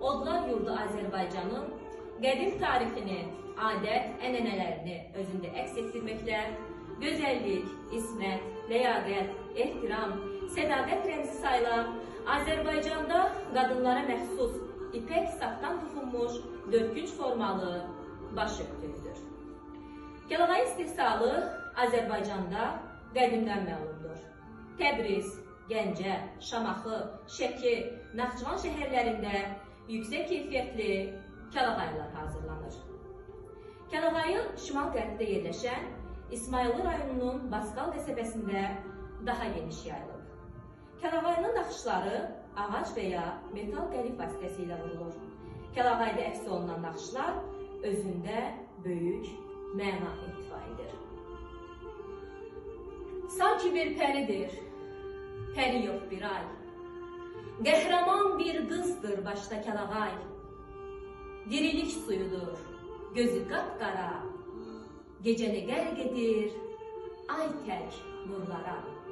Odlar yurdu Azərbaycanın qədim tarixini, adət-ənənələrini özündə əks etdirməklə gözəllik, ismət, ləyaqət, ehtiram, sədaqət rəmzi sayılan Azərbaycanda qadınlara məxsus ipək safdan toxunmuş dördkünc formalı baş örtüyüdür. Kəlağayı istehsalı Azərbaycanda qədimdən məlumdur. Təbriz, Gəncə, Şamaxı, Şəki, Naxçıvan şəhərlərində yüksək keyfiyyətli kəlağayılar hazırlanır. Kəlağayı şimal-qərbdə yerləşən İsmayıllı rayonunun Basqal qəsəbəsində daha geniş yayılıb. Kəlağayının naxışları ağac və ya metal qəlib vasitəsilə vurulur. Kəlağayda əks olunan naxışlar özündə böyük məna ehtiva edir. Sanki bir pəridir, pəri yox bir ay. Qəhrəman bir qızdır başda Kəlağay. Dirilik suyudur, gözü qapqara. Gecəni qərq edir, ay tək nurlara.